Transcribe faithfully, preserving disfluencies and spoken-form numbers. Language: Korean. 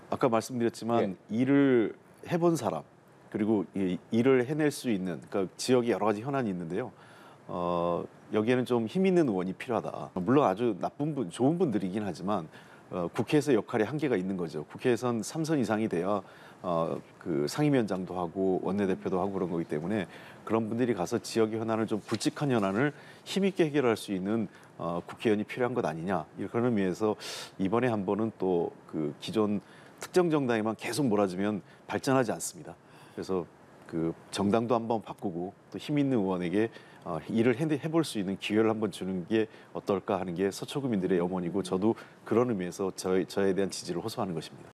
아까 말씀드렸지만 예. 일을 해본 사람 그리고 이 일을 해낼 수 있는 그러니까 지역에 여러 가지 현안이 있는데요. 어, 여기에는 좀 힘 있는 의원이 필요하다. 물론 아주 나쁜 분, 좋은 분들이긴 하지만 어, 국회에서 역할에 한계가 있는 거죠. 국회에선 삼 선 이상이 돼야 어, 그 상임위원장도 하고 원내대표도 하고 그런 거기 때문에 그런 분들이 가서 지역의 현안을 좀 굵직한 현안을 힘있게 해결할 수 있는 어, 국회의원이 필요한 것 아니냐. 그런 의미에서 이번에 한 번은 또 그 기존 특정 정당에만 계속 몰아주면 발전하지 않습니다. 그래서 그 정당도 한번 바꾸고 또 힘 있는 의원에게 어, 일을 해, 해볼 수 있는 기회를 한번 주는 게 어떨까 하는 게 서초구민들의 염원이고 저도 그런 의미에서 저, 저에 대한 지지를 호소하는 것입니다.